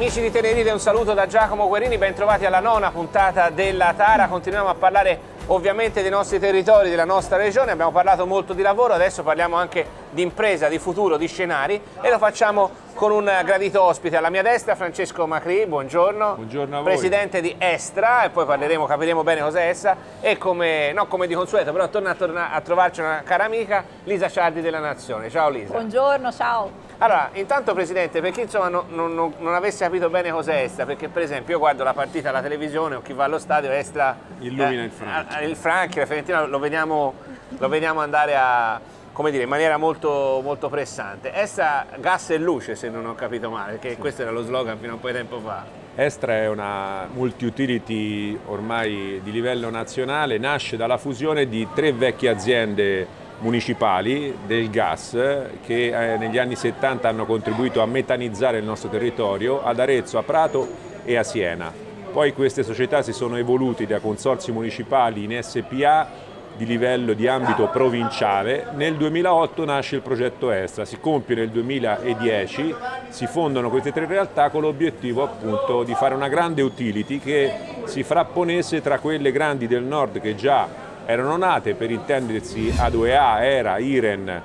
Amici di Teleride, un saluto da Giacomo Guerini, ben trovati alla nona puntata della Tara. Continuiamo a parlare ovviamente dei nostri territori, della nostra regione, abbiamo parlato molto di lavoro, adesso parliamo anche di impresa, di futuro, di scenari e lo facciamo con un gradito ospite. Alla mia destra Francesco Macri, buongiorno. Buongiorno a voi. Presidente di Estra, e poi capiremo bene cos'è Estra, e come di consueto, però torna a trovarci una cara amica, Lisa Ciardi della Nazione. Ciao Lisa. Buongiorno, ciao. Allora, intanto Presidente, per chi insomma non avesse capito bene cos'è Estra, perché per esempio io guardo la partita alla televisione o chi va allo stadio, Estra illumina il Franchi. Il Franchi, la Fiorentina lo vediamo andare a, come dire, in maniera molto, molto pressante. Estra, gas e luce, se non ho capito male, perché questo era lo slogan fino a un po' di tempo fa. Estra è una multi-utility ormai di livello nazionale, nasce dalla fusione di 3 vecchie aziende municipali del gas che negli anni 70 hanno contribuito a metanizzare il nostro territorio, ad Arezzo, a Prato e a Siena. Poi queste società si sono evolute da consorzi municipali in SPA di livello di ambito provinciale. Nel 2008 nasce il progetto Estra, si compie nel 2010, si fondano queste 3 realtà con l'obiettivo appunto di fare una grande utility che si frapponesse tra quelle grandi del nord che già erano nate, per intendersi A2A, ERA, IREN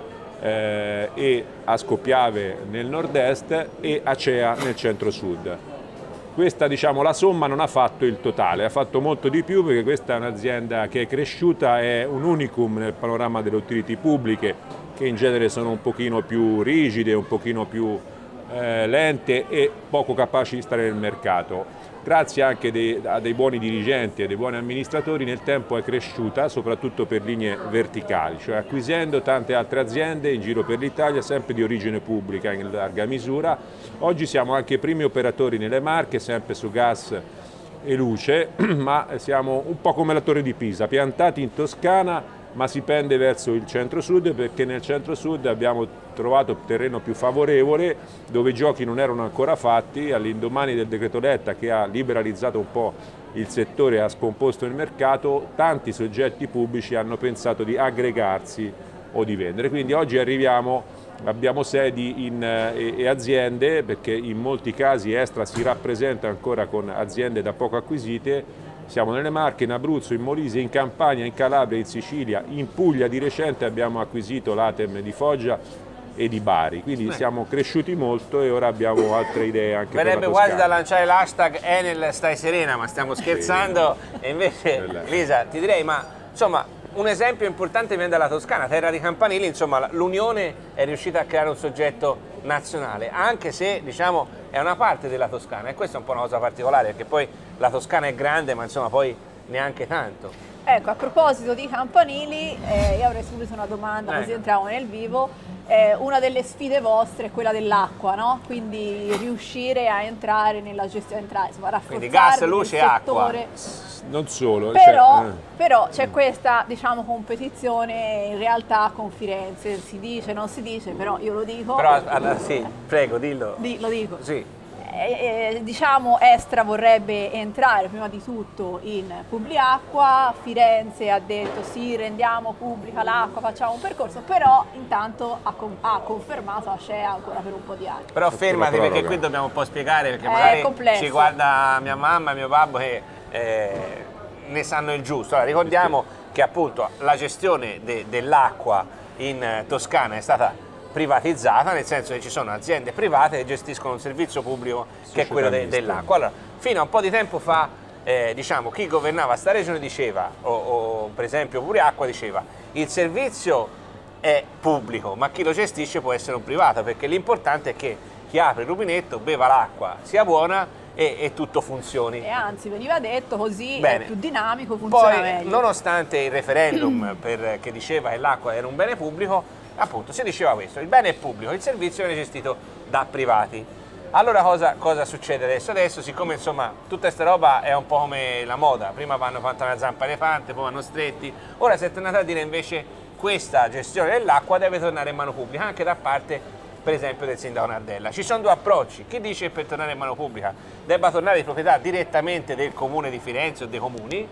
e Ascopiave nel nord-est e Acea nel centro-sud. Questa, diciamo, la somma non ha fatto il totale, ha fatto molto di più perché questa è un'azienda che è cresciuta, è un unicum nel panorama delle utility pubbliche che in genere sono un pochino più rigide, un pochino più lente e poco capaci di stare nel mercato. Grazie anche a dei buoni dirigenti e dei buoni amministratori nel tempo è cresciuta soprattutto per linee verticali, cioè acquisendo tante altre aziende in giro per l'Italia, sempre di origine pubblica in larga misura. Oggi siamo anche primi operatori nelle Marche, sempre su gas e luce, ma siamo un po' come la Torre di Pisa, piantati in Toscana ma si pende verso il centro-sud perché nel centro-sud abbiamo trovato terreno più favorevole dove i giochi non erano ancora fatti. All'indomani del decreto Letta che ha liberalizzato un po' il settore e ha scomposto il mercato, tanti soggetti pubblici hanno pensato di aggregarsi o di vendere. Quindi oggi abbiamo sedi e aziende perché in molti casi Estra si rappresenta ancora con aziende da poco acquisite. Siamo nelle Marche, in Abruzzo, in Molise, in Campania, in Calabria, in Sicilia, in Puglia di recente abbiamo acquisito l'Atem di Foggia e di Bari, quindi siamo cresciuti molto e ora abbiamo altre idee anche per la Toscana. Verrebbe quasi da lanciare l'hashtag Enel stai serena, ma stiamo scherzando, sì. E invece Lisa ti direi, ma insomma un esempio importante viene dalla Toscana, terra di campanili, insomma l'Unione è riuscita a creare un soggetto nazionale, anche se diciamo è una parte della Toscana e questa è un po' una cosa particolare perché poi la Toscana è grande ma insomma poi neanche tanto. Ecco, a proposito di campanili, io avrei subito una domanda così entriamo nel vivo. Una delle sfide vostre è quella dell'acqua, no? Quindi riuscire a entrare nella gestione, insomma rafforzare quindi gas, luce e acqua. Non solo. Però c'è questa, diciamo, competizione in realtà con Firenze, si dice, non si dice, però io lo dico. Però sì, prego, dillo. Lo dico. Sì. Diciamo Estra vorrebbe entrare prima di tutto in Publiacqua, Firenze ha detto sì, rendiamo pubblica l'acqua, facciamo un percorso, però intanto ha confermato Acea ancora per un po' di anni. Però fermati perché qui dobbiamo un po' spiegare perché magari ci guarda mia mamma e mio babbo che ne sanno il giusto. Allora, ricordiamo che appunto la gestione dell'acqua in Toscana è stata privatizzata, nel senso che ci sono aziende private che gestiscono un servizio pubblico che è quello dell'acqua. Allora, fino a un po' di tempo fa, diciamo, chi governava sta regione diceva, o per esempio Publiacqua diceva, il servizio è pubblico, ma chi lo gestisce può essere un privato, perché l'importante è che chi apre il rubinetto beva l'acqua, sia buona e tutto funzioni. E anzi veniva detto così, bene, è più dinamico, funziona meglio. Poi, nonostante il referendum che diceva che l'acqua era un bene pubblico, appunto si diceva questo, il bene è pubblico, il servizio viene gestito da privati. Allora cosa succede adesso? Adesso siccome insomma tutta questa roba è un po' come la moda, prima vanno fatta una zampa elefante, poi vanno stretti, ora si è tornato a dire invece questa gestione dell'acqua deve tornare in mano pubblica anche da parte per esempio del sindaco Nardella. Ci sono 2 approcci, chi dice che per tornare in mano pubblica debba tornare di proprietà direttamente del comune di Firenze o dei comuni,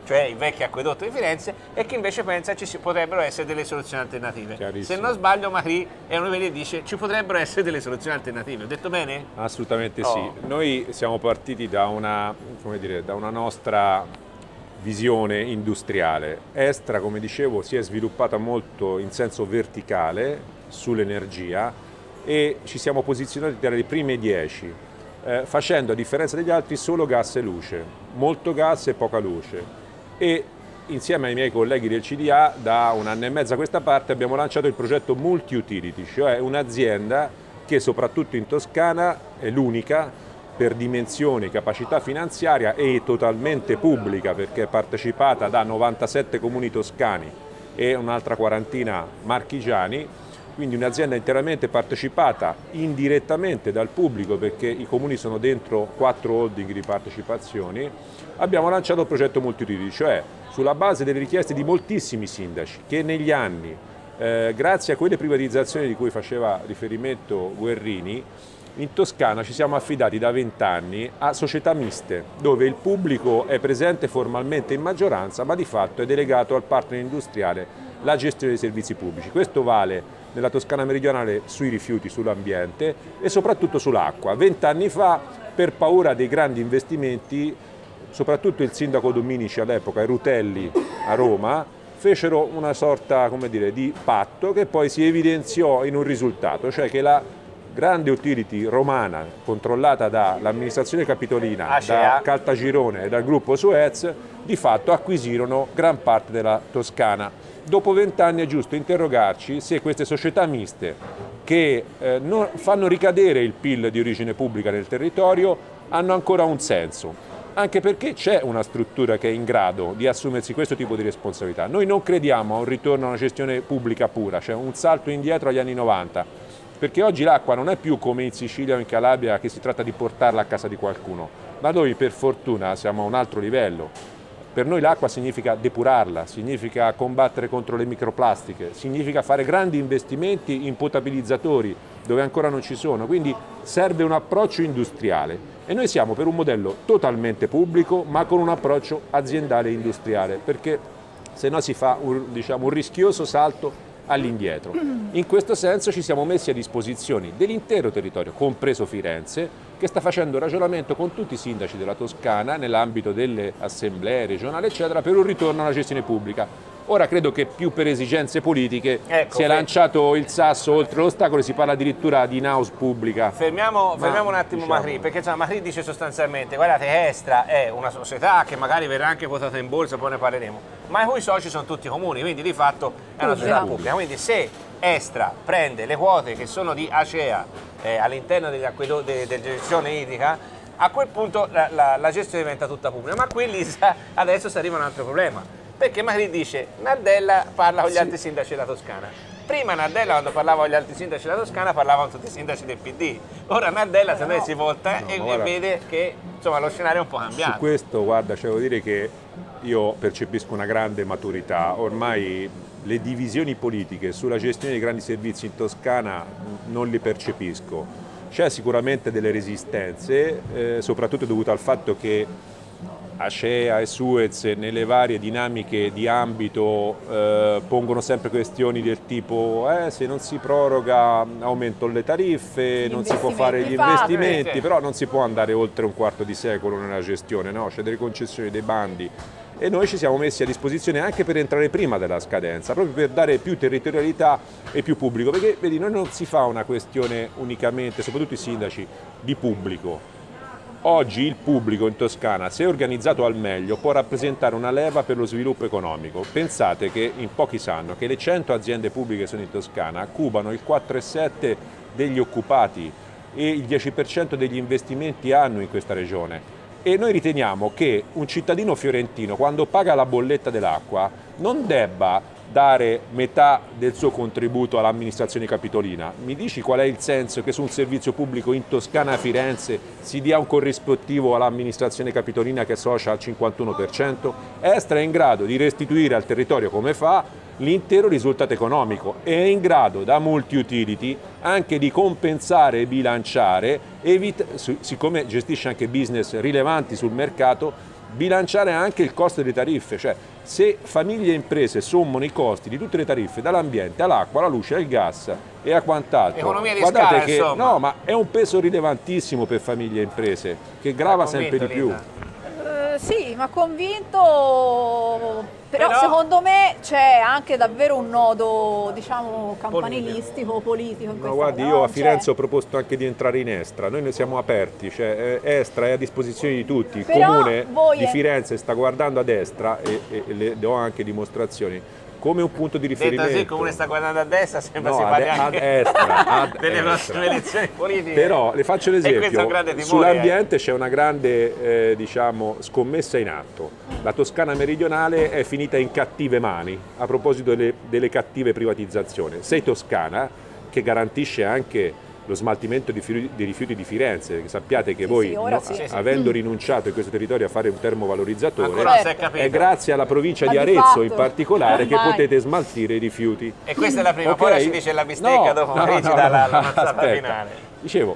cioè il vecchio acquedotto di Firenze, e chi invece pensa ci potrebbero essere delle soluzioni alternative. Se non sbaglio, Macri è uno che dice ci potrebbero essere delle soluzioni alternative. Ho detto bene? Assolutamente sì. Noi siamo partiti da una, come dire, da una nostra visione industriale. Estra, come dicevo, si è sviluppata molto in senso verticale sull'energia e ci siamo posizionati tra le prime 10, facendo a differenza degli altri solo gas e luce, molto gas e poca luce. E insieme ai miei colleghi del CDA da 1 anno e mezzo a questa parte abbiamo lanciato il progetto Multi-Utility, cioè un'azienda che soprattutto in Toscana è l'unica per dimensione, capacità finanziaria e totalmente pubblica, perché è partecipata da 97 comuni toscani e un'altra quarantina marchigiani, quindi un'azienda interamente partecipata indirettamente dal pubblico, perché i comuni sono dentro 4 holding di partecipazioni. Abbiamo lanciato il progetto Multi-Utility, cioè sulla base delle richieste di moltissimi sindaci che negli anni, grazie a quelle privatizzazioni di cui faceva riferimento Guerrini, in Toscana ci siamo affidati da 20 anni a società miste, dove il pubblico è presente formalmente in maggioranza, ma di fatto è delegato al partner industriale la gestione dei servizi pubblici. Questo vale nella Toscana meridionale sui rifiuti, sull'ambiente e soprattutto sull'acqua. 20 anni fa, per paura dei grandi investimenti, soprattutto il sindaco Dominici all'epoca e Rutelli a Roma, fecero una sorta, come dire, di patto che poi si evidenziò in un risultato, cioè che la grande utility romana controllata dall'amministrazione capitolina, da Caltagirone e dal gruppo Suez, di fatto acquisirono gran parte della Toscana. Dopo 20 anni è giusto interrogarci se queste società miste che fanno ricadere il PIL di origine pubblica nel territorio hanno ancora un senso, anche perché c'è una struttura che è in grado di assumersi questo tipo di responsabilità. Noi non crediamo a un ritorno a una gestione pubblica pura, cioè un salto indietro agli anni 90, perché oggi l'acqua non è più come in Sicilia o in Calabria che si tratta di portarla a casa di qualcuno, ma noi per fortuna siamo a un altro livello. Per noi l'acqua significa depurarla, significa combattere contro le microplastiche, significa fare grandi investimenti in potabilizzatori dove ancora non ci sono, quindi serve un approccio industriale e noi siamo per un modello totalmente pubblico ma con un approccio aziendale e industriale, perché se no si fa un rischioso salto all'indietro. In questo senso ci siamo messi a disposizione dell'intero territorio, compreso Firenze, che sta facendo ragionamento con tutti i sindaci della Toscana nell'ambito delle assemblee regionali eccetera per un ritorno alla gestione pubblica. Ora credo che più per esigenze politiche si è lanciato il sasso oltre l'ostacolo e si parla addirittura di in-house pubblica. Fermiamo un attimo, diciamo... Macri, perché Macri dice sostanzialmente, guardate, Estra è una società che magari verrà anche quotata in borsa, poi ne parleremo, ma i cui soci sono tutti comuni, quindi di fatto è una società pubblica. Quindi se Estra prende le quote che sono di Acea all'interno della gestione idrica, a quel punto la gestione diventa tutta pubblica. Ma qui, Lisa, adesso si arriva un altro problema. Perché Macri dice, Nardella parla con gli altri sindaci della Toscana. Prima Nardella, quando parlava con gli altri sindaci della Toscana, parlavano tutti i sindaci del PD. Ora Nardella se si volta e vede che insomma, lo scenario è un po' cambiato. Su questo, guarda, devo dire che io percepisco una grande maturità. Ormai le divisioni politiche sulla gestione dei grandi servizi in Toscana non le percepisco. C'è sicuramente delle resistenze, soprattutto dovute al fatto che Acea e Suez nelle varie dinamiche di ambito pongono sempre questioni del tipo se non si proroga aumentano le tariffe, non si può fare gli investimenti, però non si può andare oltre un quarto di secolo nella gestione, no? C'è delle concessioni, dei bandi e noi ci siamo messi a disposizione anche per entrare prima della scadenza, proprio per dare più territorialità e più pubblico, perché vedi, noi non si fa una questione unicamente, soprattutto i sindaci, di pubblico. Oggi il pubblico in Toscana, se organizzato al meglio, può rappresentare una leva per lo sviluppo economico. Pensate che in pochi sanno che le 100 aziende pubbliche che sono in Toscana cubano il 4,7% degli occupati e il 10% degli investimenti annui in questa regione. E noi riteniamo che un cittadino fiorentino, quando paga la bolletta dell'acqua, non debba dare metà del suo contributo all'amministrazione capitolina. Mi dici qual è il senso che su un servizio pubblico in Toscana a Firenze si dia un corrispettivo all'amministrazione capitolina che è socia al 51%? Estra è in grado di restituire al territorio, come fa, l'intero risultato economico e è in grado da multi-utility anche di compensare e bilanciare, siccome gestisce anche business rilevanti sul mercato, bilanciare anche il costo delle tariffe, cioè se famiglie e imprese sommano i costi di tutte le tariffe, dall'ambiente all'acqua, alla luce, al gas e a quant'altro, economia di scala, che insomma. no, ma è un peso rilevantissimo per famiglie e imprese che grava sempre di più. Sì, ma convinto, però secondo me c'è anche davvero un nodo, diciamo, campanilistico, politico in questa guardi, io a Firenze ho proposto anche di entrare in Estra, noi ne siamo aperti, cioè Estra è a disposizione di tutti, il comune di Firenze sta guardando a destra e le do anche dimostrazioni come un punto di riferimento. Detto così, il comune sta guardando a destra, sembra si parli anche delle prossime elezioni politiche. Però le faccio l'esempio, sull'ambiente c'è una grande diciamo, scommessa in atto. La Toscana meridionale è finita in cattive mani, a proposito delle cattive privatizzazioni. Sei Toscana, che garantisce anche lo smaltimento di rifiuti di Firenze, sappiate che voi, avendo rinunciato in questo territorio a fare un termovalorizzatore, è grazie alla provincia di Arezzo in particolare che potete smaltire i rifiuti. E questa è la prima, poi ci dice la bistecca dopo recita la mazzata finale. Dicevo,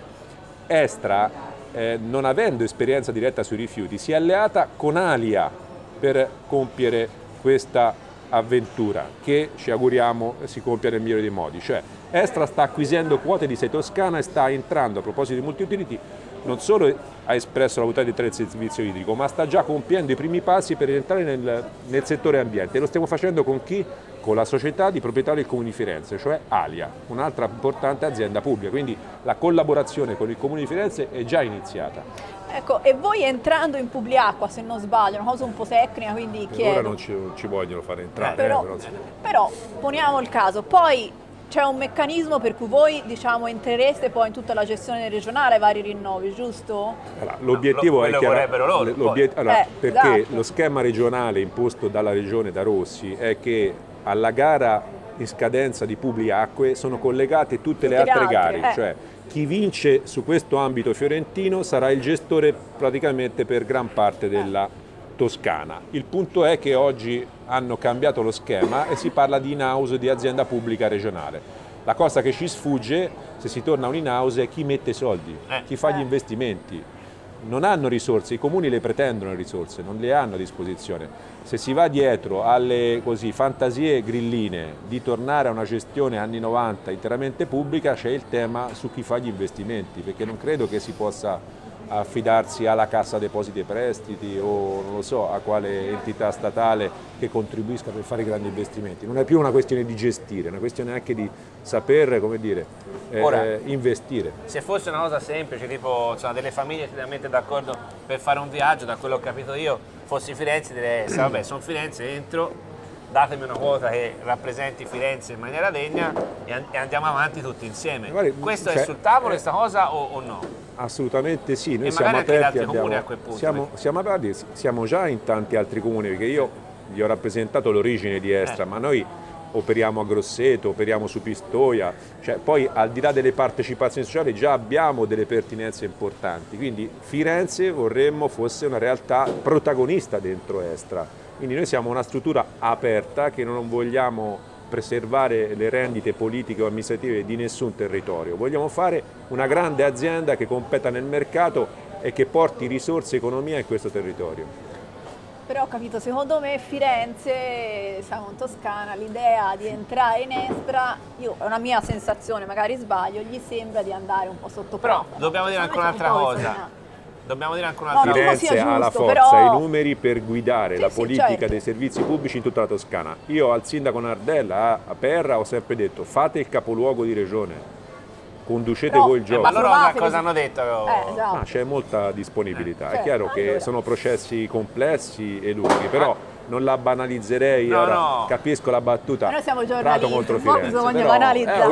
Estra, non avendo esperienza diretta sui rifiuti, si è alleata con Alia per compiere questa avventura che ci auguriamo si compia nel migliore dei modi, cioè Estra sta acquisendo quote di Sei Toscana e sta entrando, a proposito di multi-utility, non solo ha espresso la volontà di entrare nel servizio idrico, ma sta già compiendo i primi passi per entrare nel settore ambiente. E lo stiamo facendo con chi? Con la società di proprietà del Comune di Firenze, cioè Alia, un'altra importante azienda pubblica, quindi la collaborazione con il Comune di Firenze è già iniziata. Ecco, e voi entrando in Publiacqua, se non sbaglio, una cosa un po' tecnica, quindi chiedo... Ora non ci vogliono fare entrare. Però poniamo il caso, poi c'è un meccanismo per cui voi, diciamo, entrereste poi in tutta la gestione regionale ai vari rinnovi, giusto? Allora, l'obiettivo è chiaro, perché esatto. Lo schema regionale imposto dalla regione, da Rossi, è che alla gara in scadenza di Publiacque sono collegate tutte le altre gare, cioè chi vince su questo ambito fiorentino sarà il gestore praticamente per gran parte della Toscana. Il punto è che oggi hanno cambiato lo schema e si parla di in-house di azienda pubblica regionale. La cosa che ci sfugge, se si torna a un in-house, è chi mette i soldi, chi fa gli investimenti. Non hanno risorse, i comuni le pretendono le risorse, non le hanno a disposizione. Se si va dietro alle fantasie grilline di tornare a una gestione anni 90 interamente pubblica, c'è il tema su chi fa gli investimenti, perché non credo che si possa affidarsi alla Cassa Depositi e Prestiti o non lo so a quale entità statale che contribuisca per fare grandi investimenti. Non è più una questione di gestire, è una questione anche di saper, come dire, investire. Se fosse una cosa semplice, tipo insomma, delle famiglie finalmente d'accordo per fare un viaggio, da quello che ho capito io, fossi Firenze, direi vabbè, sono Firenze, entro, datemi una quota che rappresenti Firenze in maniera degna e andiamo avanti tutti insieme. Questo è sul tavolo questa cosa o no? Assolutamente sì, noi e siamo aperti, comuni a quel punto. siamo già in tanti altri comuni, perché io vi ho rappresentato l'origine di Estra, ma noi operiamo a Grosseto, operiamo su Pistoia, cioè poi al di là delle partecipazioni sociali già abbiamo delle pertinenze importanti, quindi Firenze vorremmo fosse una realtà protagonista dentro Estra, quindi noi siamo una struttura aperta che non vogliamo preservare le rendite politiche o amministrative di nessun territorio, vogliamo fare una grande azienda che competa nel mercato e che porti risorse e economia in questo territorio. Però ho capito, secondo me Firenze, siamo in Toscana, l'idea di entrare in Estra, è una mia sensazione, magari sbaglio, gli sembra di andare un po' sotto Però dobbiamo dire anche un'altra cosa. Dobbiamo dire anche un'altra cosa. Firenze ha la forza e i numeri per guidare la politica dei servizi pubblici in tutta la Toscana. Io al sindaco Nardella a Perra ho sempre detto fate il capoluogo di regione, conducete voi il gioco. Ma loro cosa hanno detto? Esatto. C'è molta disponibilità, è chiaro che sono processi complessi e lunghi, però non la banalizzerei, capisco la battuta. Noi siamo Prato contro Firenze, bisogna banalizzare.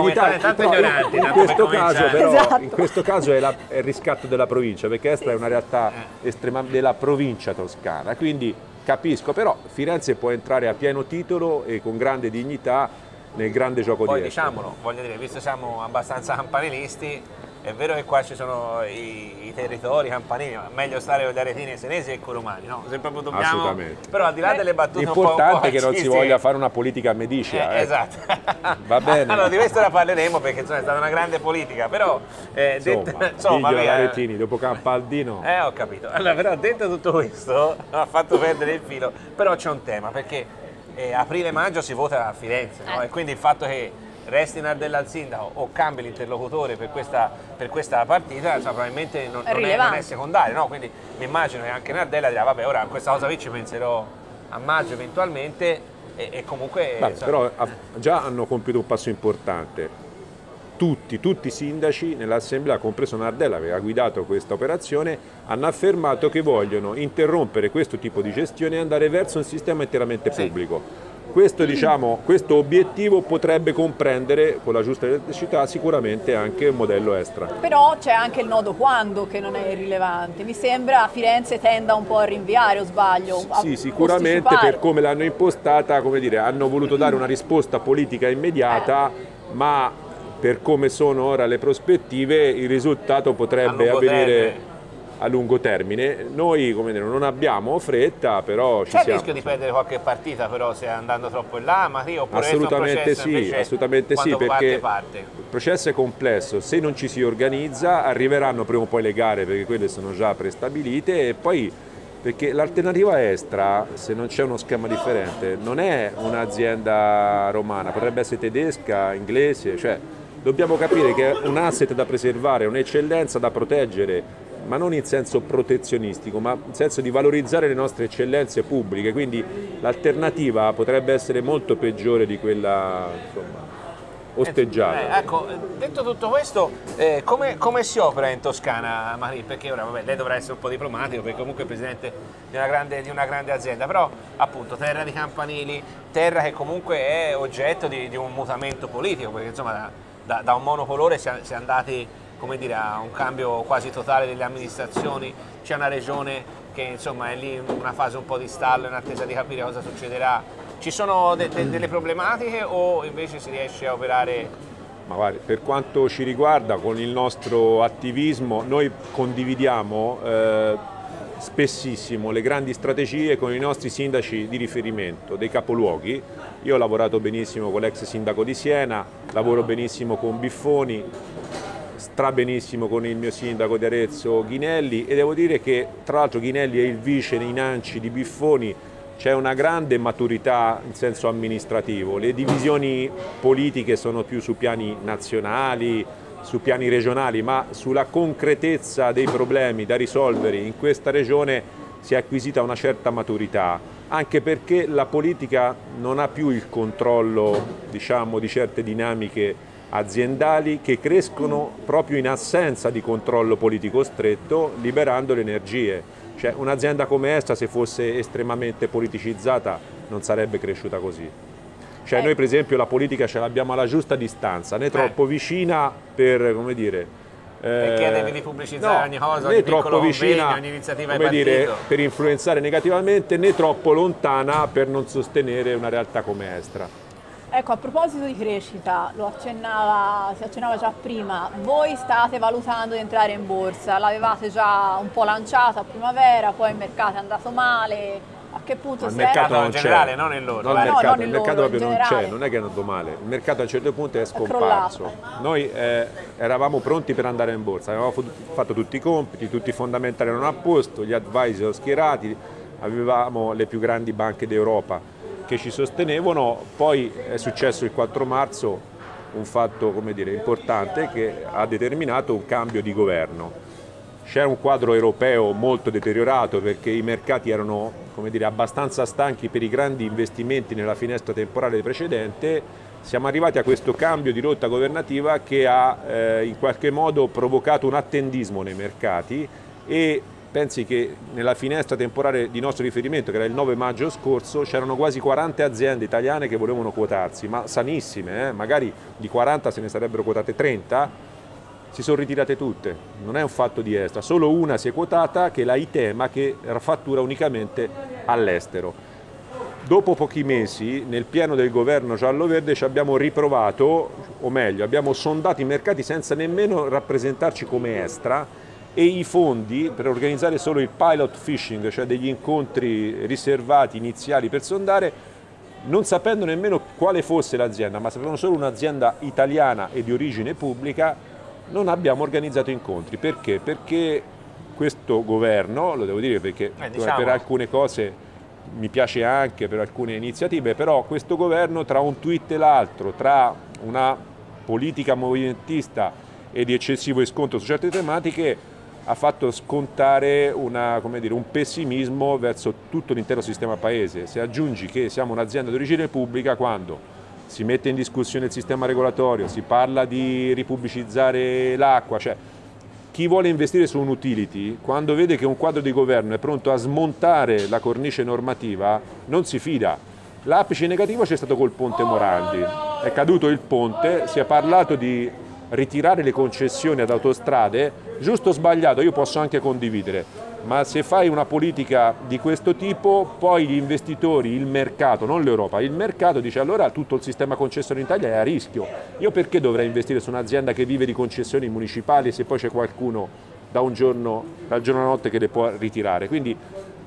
In questo caso è il riscatto della provincia, perché Estra è una realtà della provincia toscana, quindi capisco, però Firenze può entrare a pieno titolo e con grande dignità nel grande gioco di Estra. Poi diciamolo, voglio dire, visto che siamo abbastanza campanilisti, è vero che qua ci sono i territori campanili, ma meglio stare con gli aretini e senesi e con i romani, no? Se proprio dobbiamo... Assolutamente. Però al di là delle battute l'importante è che non si voglia fare una politica medicea. Esatto. Va bene. Allora di questo la parleremo perché insomma, è stata una grande politica, però... insomma Aretini, dopo Campaldino... Ho capito. Allora, però detto tutto questo, ha fatto perdere il filo, però c'è un tema, perché aprile-maggio si vota a Firenze, no? E quindi il fatto che resti Nardella al sindaco o cambi l'interlocutore per questa partita, insomma, probabilmente non è secondario, no? Quindi mi immagino che anche Nardella dirà vabbè, ora a questa cosa qui ci penserò a maggio eventualmente e comunque... Però già hanno compiuto un passo importante. Tutti i sindaci nell'assemblea, compreso Nardella che ha guidato questa operazione, hanno affermato che vogliono interrompere questo tipo di gestione e andare verso un sistema interamente pubblico. Questo, questo obiettivo potrebbe comprendere, con la giusta elettricità, sicuramente anche un modello extra. Però c'è anche il nodo quando che non è irrilevante. Mi sembra Firenze tenda un po' a rinviare, o sbaglio? Sì, sicuramente per come l'hanno impostata, come dire, hanno voluto dare una risposta politica immediata, ma per come sono ora le prospettive il risultato potrebbe avvenire a lungo termine. Noi, come dire, non abbiamo fretta, però ci siamo. C'è il rischio di perdere qualche partita però se andando troppo in là, oppure assolutamente sì, perché il processo è complesso, se non ci si organizza arriveranno prima o poi le gare, perché quelle sono già prestabilite, e poi perché l'alternativa extra, se non c'è uno schema differente, non è un'azienda romana, potrebbe essere tedesca, inglese, cioè dobbiamo capire che è un asset da preservare, un'eccellenza da proteggere, ma non in senso protezionistico, ma in senso di valorizzare le nostre eccellenze pubbliche, quindi l'alternativa potrebbe essere molto peggiore di quella, insomma, osteggiata. Ecco, detto tutto questo, come si opera in Toscana, Marie? Perché ora vabbè, lei dovrà essere un po' diplomatico, perché comunque è presidente di una grande azienda, però appunto terra di campanili, terra che comunque è oggetto di un mutamento politico, perché insomma da un monocolore si è andati, come dire, a un cambio quasi totale delle amministrazioni. C'è una regione che insomma è lì in una fase un po' di stallo in attesa di capire cosa succederà. Ci sono delle problematiche o invece si riesce a operare? Ma guarda, per quanto ci riguarda, con il nostro attivismo noi condividiamo spessissimo le grandi strategie con i nostri sindaci di riferimento dei capoluoghi. Io ho lavorato benissimo con l'ex sindaco di Siena, lavoro benissimo con Biffoni, benissimo con il mio sindaco di Arezzo Ghinelli, e devo dire che tra l'altro Ghinelli è il vice nei Nanci di Biffoni, c'è una grande maturità in senso amministrativo, le divisioni politiche sono più su piani nazionali, su piani regionali, ma sulla concretezza dei problemi da risolvere in questa regione si è acquisita una certa maturità, anche perché la politica non ha più il controllo, diciamo, di certe dinamiche aziendali che crescono proprio in assenza di controllo politico stretto, liberando le energie. Cioè, un'azienda come Extra, se fosse estremamente politicizzata, non sarebbe cresciuta così. Cioè, noi per esempio la politica ce l'abbiamo alla giusta distanza, né troppo vicina per, come dire... perché devi di pubblicizzare ogni cosa, ogni troppo vicina, ogni iniziativa come dire, per influenzare negativamente, né troppo lontana per non sostenere una realtà come Extra. Ecco, a proposito di crescita, si accennava già prima, voi state valutando di entrare in borsa, l'avevate già un po' lanciata a primavera, poi il mercato è andato male, a che punto siete? Il mercato non c'è, non in loro. Il mercato proprio non c'è, non è che è andato male, il mercato a un certo punto è scomparso. Noi eravamo pronti per andare in borsa, avevamo fatto tutti i compiti, tutti i fondamentali erano a posto, gli advisor schierati, avevamo le più grandi banche d'Europa che ci sostenevano. Poi è successo il 4 marzo un fatto, come dire, importante che ha determinato un cambio di governo. C'è un quadro europeo molto deteriorato perché i mercati erano, come dire, abbastanza stanchi per i grandi investimenti nella finestra temporale precedente. Siamo arrivati a questo cambio di rotta governativa che ha in qualche modo provocato un attendismo nei mercati, e pensi che nella finestra temporale di nostro riferimento, che era il 9 maggio scorso, c'erano quasi 40 aziende italiane che volevano quotarsi, ma sanissime, magari di 40 se ne sarebbero quotate 30, si sono ritirate tutte. Non è un fatto di Extra, solo una si è quotata, che è la Itema, che fattura unicamente all'estero. dopo pochi mesi, nel pieno del governo giallo-verde, ci abbiamo riprovato, o meglio, abbiamo sondato i mercati senza nemmeno rappresentarci come Estra, e i fondi per organizzare solo il pilot fishing, cioè degli incontri riservati iniziali per sondare, non sapendo nemmeno quale fosse l'azienda, ma sapevano solo un'azienda italiana e di origine pubblica, non abbiamo organizzato incontri. Perché? Perché questo governo, lo devo dire perché per alcune cose mi piace anche, per alcune iniziative, però questo governo tra un tweet e l'altro, tra una politica movimentista e di eccessivo scontro su certe tematiche, ha fatto scontare un pessimismo verso tutto l'intero sistema paese. Se aggiungi che siamo un'azienda di origine pubblica, quando si mette in discussione il sistema regolatorio, si parla di ripubblicizzare l'acqua, cioè chi vuole investire su un utility, quando vede che un quadro di governo è pronto a smontare la cornice normativa, non si fida. L'apice negativo c'è stato col ponte Morandi, è caduto il ponte, si è parlato di ritirare le concessioni ad autostrade, giusto o sbagliato, io posso anche condividere, ma se fai una politica di questo tipo, poi gli investitori, il mercato, non l'Europa, il mercato dice allora tutto il sistema concessionario in Italia è a rischio. Io perché dovrei investire su un'azienda che vive di concessioni municipali se poi c'è qualcuno dal giorno alla notte che le può ritirare? Quindi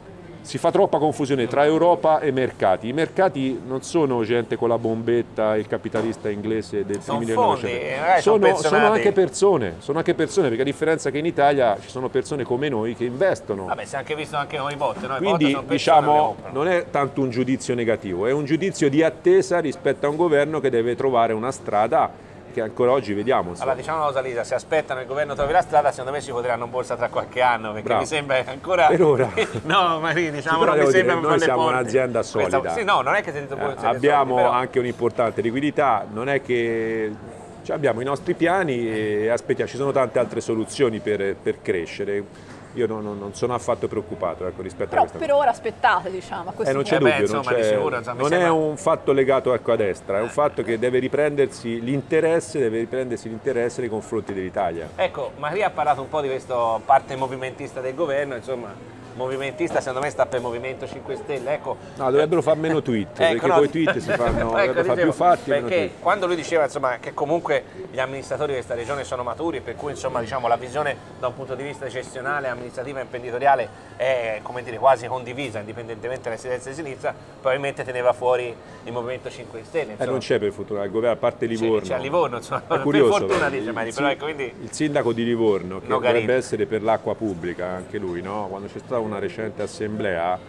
si fa troppa confusione tra Europa e mercati. I mercati non sono gente con la bombetta, il capitalista inglese del primi del Novecento. Sono anche persone, perché a differenza che in Italia ci sono persone come noi che investono. Vabbè, si è anche visto anche con i bot. Quindi diciamo non è tanto un giudizio negativo, è un giudizio di attesa rispetto a un governo che deve trovare una strada che ancora oggi vediamo. Allora diciamo una cosa, Lisa, se aspettano il governo trovi la strada, secondo me si voteranno in borsa tra qualche anno, perché mi sembra ancora... Per ora. No, ma diciamo non mi sembra... Noi siamo un'azienda solida. Sì, no, non è che siete abbiamo solidi, anche un'importante liquidità, non è che... abbiamo i nostri piani e aspettiamo, ci sono tante altre soluzioni per crescere. Io non sono affatto preoccupato rispetto a questo. Però per ora aspettate, diciamo. Non c'è dubbio, non è un fatto legato a destra, è un fatto che deve riprendersi l'interesse nei confronti dell'Italia. Ecco, Maria ha parlato un po' di questa parte movimentista del governo, insomma, movimentista secondo me sta per Movimento 5 Stelle, ecco. No, dovrebbero fare meno tweet, perché con i tweet si fanno, dovrebbero fare più fatti. Perché quando lui diceva insomma, che comunque gli amministratori di questa regione sono maturi, per cui insomma, diciamo, la visione da un punto di vista gestionale, amministrativa e imprenditoriale è come dire, quasi condivisa, indipendentemente dalle sinistra e sinistra, probabilmente teneva fuori il Movimento 5 Stelle. Non c'è per fortuna il governo, a parte Livorno. C'è a Livorno, insomma, è curioso, per fortuna dice Mari, però ecco, quindi... Il sindaco di Livorno, che dovrebbe essere per l'acqua pubblica, anche lui, no? Quando c'è stata una recente assemblea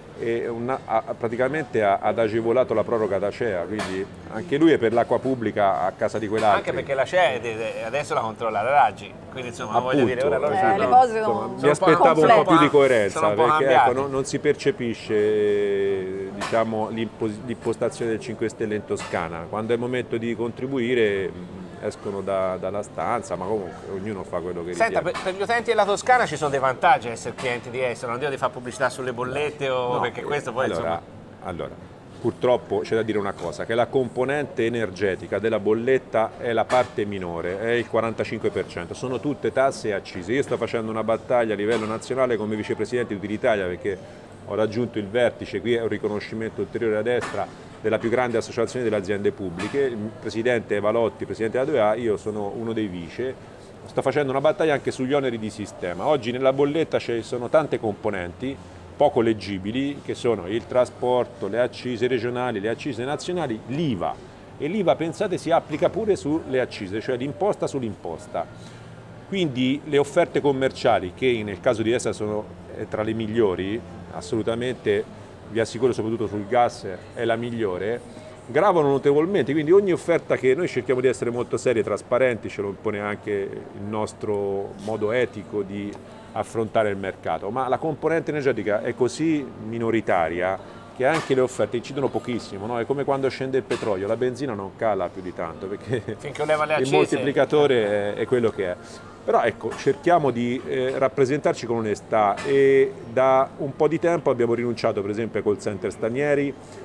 praticamente ha agevolato la proroga d'Acea, quindi anche lui è per l'acqua pubblica a casa di quell'altro. Anche perché l'Acea adesso la controlla la Raggi, quindi insomma voglio dire, ora loro le cose sono mi aspettavo un po' più di coerenza, perché non si percepisce diciamo, l'impostazione del 5 Stelle in Toscana. Quando è il momento di contribuire escono dalla stanza, ma comunque ognuno fa quello che ritiene. Senta, per gli utenti della Toscana ci sono dei vantaggi a essere clienti di Estero, non devo di fare pubblicità sulle bollette o no, perché questo poi allora, purtroppo c'è da dire una cosa, che la componente energetica della bolletta è la parte minore, è il 45%, sono tutte tasse e accise. Io sto facendo una battaglia a livello nazionale come vicepresidente di Utilitalia perché ho raggiunto il vertice, qui è un riconoscimento ulteriore a destra, della più grande associazione delle aziende pubbliche, il presidente Valotti, presidente della 2A, io sono uno dei vice, sto facendo una battaglia anche sugli oneri di sistema. Oggi nella bolletta ci sono tante componenti poco leggibili che sono il trasporto, le accise regionali, le accise nazionali, l'IVA, e l'IVA pensate si applica pure sulle accise, cioè l'imposta sull'imposta. Quindi le offerte commerciali, che nel caso di Destra sono tra le migliori, assolutamente vi assicuro soprattutto sul gas è la migliore, gravano notevolmente, quindi ogni offerta che noi cerchiamo di essere molto seri e trasparenti, ce lo impone anche il nostro modo etico di affrontare il mercato, ma la componente energetica è così minoritaria che anche le offerte incidono pochissimo, no? È come quando scende il petrolio, la benzina non cala più di tanto perché il moltiplicatore è quello che è. Però ecco, cerchiamo di rappresentarci con onestà e da un po' di tempo abbiamo rinunciato per esempio ai call center stranieri,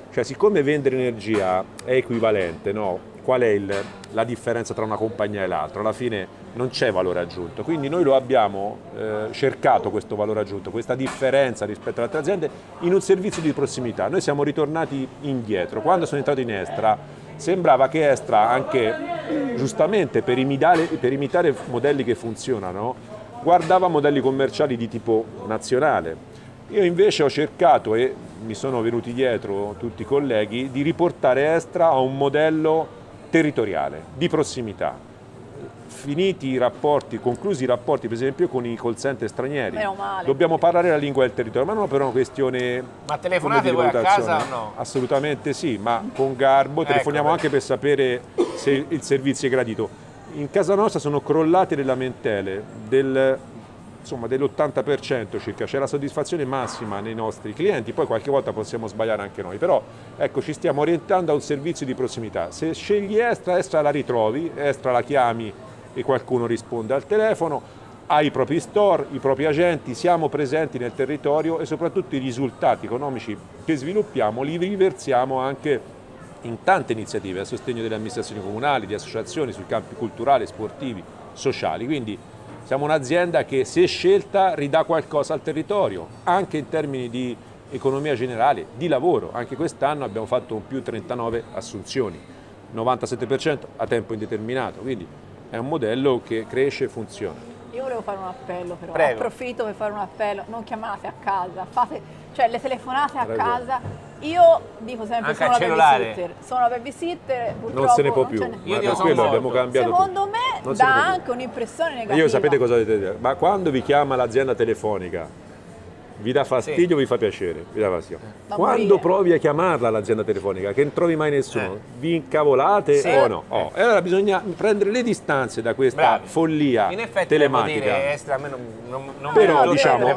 Cioè, siccome vendere energia è equivalente, no? Qual è la differenza tra una compagnia e l'altra? Alla fine non c'è valore aggiunto, quindi noi lo abbiamo cercato questo valore aggiunto, questa differenza rispetto alle altre aziende in un servizio di prossimità. Noi siamo ritornati indietro. Quando sono entrato in Estra sembrava che Estra, anche giustamente per imitare modelli che funzionano, guardava modelli commerciali di tipo nazionale. Io invece ho cercato, e mi sono venuti dietro tutti i colleghi, di riportare Estra a un modello territoriale, di prossimità. Finiti i rapporti, conclusi i rapporti per esempio con i call center stranieri, dobbiamo parlare la lingua del territorio, ma non per una questione. Ma telefonate voi a casa o no? Assolutamente sì, ma con garbo, telefoniamo anche per sapere se il servizio è gradito. In casa nostra sono crollate le lamentele dell'80% circa, c'è la soddisfazione massima nei nostri clienti, poi qualche volta possiamo sbagliare anche noi, però ecco, ci stiamo orientando a un servizio di prossimità. Se scegli Estra la ritrovi, Estra la chiami e qualcuno risponde al telefono, ha i propri store, i propri agenti, siamo presenti nel territorio e soprattutto i risultati economici che sviluppiamo li riversiamo anche in tante iniziative a sostegno delle amministrazioni comunali, di associazioni sui campi culturali, sportivi, sociali. Quindi siamo un'azienda che, se scelta, ridà qualcosa al territorio, anche in termini di economia generale, di lavoro. Anche quest'anno abbiamo fatto un più 39 assunzioni, 97% a tempo indeterminato, quindi è un modello che cresce e funziona. Io volevo fare un appello però, Prego. approfitto per fare un appello, non chiamate a casa, cioè le telefonate a casa, io dico sempre anche sono una babysitter, purtroppo non se ne può più, Io per quello abbiamo cambiato secondo tutto. me dà anche un'impressione negativa. Io sapete cosa dovete dire? Ma quando vi chiama l'azienda telefonica, vi dà fastidio o vi fa piacere? Vi dà fastidio. Quando provi a chiamarla l'azienda telefonica, che non trovi mai nessuno, vi incavolate o no? E allora bisogna prendere le distanze da questa follia in effetti telematica. Devo dire, Estra, a me non Però mi diciamo,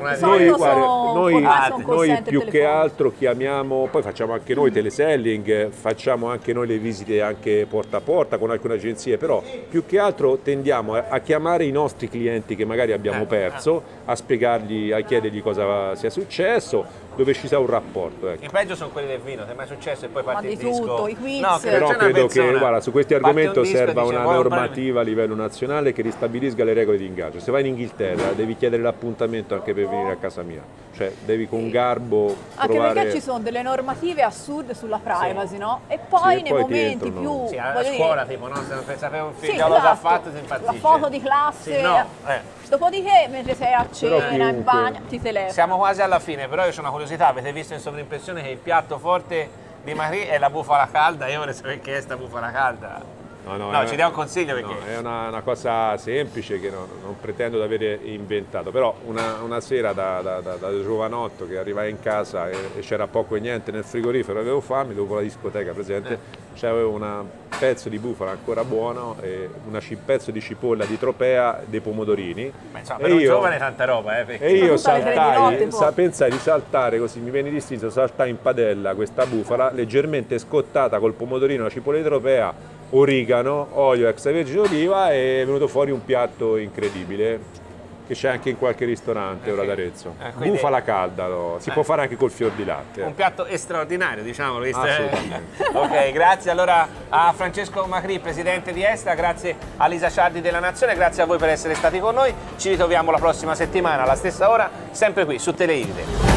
noi più che altro chiamiamo, poi facciamo anche noi teleselling, facciamo anche noi le visite anche porta a porta con alcune agenzie, però più che altro tendiamo a chiamare i nostri clienti che magari abbiamo perso, a spiegargli, a chiedergli cosa sia successo, dove ci sia un rapporto. Ecco. Il peggio sono quelli del vino, ti è mai successo e poi parte il disco? tutto, i quiz. No, però credo che guarda, su questi argomenti serva una normativa a livello nazionale che ristabilisca le regole di ingaggio. Se vai in Inghilterra devi chiedere l'appuntamento anche per venire a casa mia, cioè devi con garbo anche provare. perché ci sono delle normative assurde sulla privacy, no? E poi nei momenti più a scuola tipo, no? Se non sapevo un figlio esatto, lo ha fatto, si impazzisce. la foto di classe, dopodiché mentre sei a cena, in bagno, ti telefoni. Siamo quasi alla fine, però io ho una curiosità, avete visto in sovrimpressione che il piatto forte di Magri è la bufala calda, io vorrei sapere che è sta bufala calda. No, ci dia un consiglio perché. È una cosa semplice che non pretendo di avere inventato, però una sera da giovanotto che arrivai in casa e c'era poco e niente nel frigorifero, avevo fame, dopo la discoteca presente, c'avevo un pezzo di bufala ancora buono e un pezzo di cipolla di Tropea, dei pomodorini. Per un giovane tanta roba, perché. E io saltai, pensai di saltare così, mi venne distinto, saltai in padella questa bufala leggermente scottata col pomodorino, la cipolla di Tropea, origano, olio extravergine d'oliva, e è venuto fuori un piatto incredibile che c'è anche in qualche ristorante ora ad Arezzo. Quindi, bufala calda, si può fare anche col fior di latte. Un piatto straordinario, diciamolo. Assolutamente. Ok, grazie allora a Francesco Macri, presidente di Estra, grazie a Lisa Ciardi della Nazione, grazie a voi per essere stati con noi. Ci ritroviamo la prossima settimana alla stessa ora, sempre qui su Teleiride.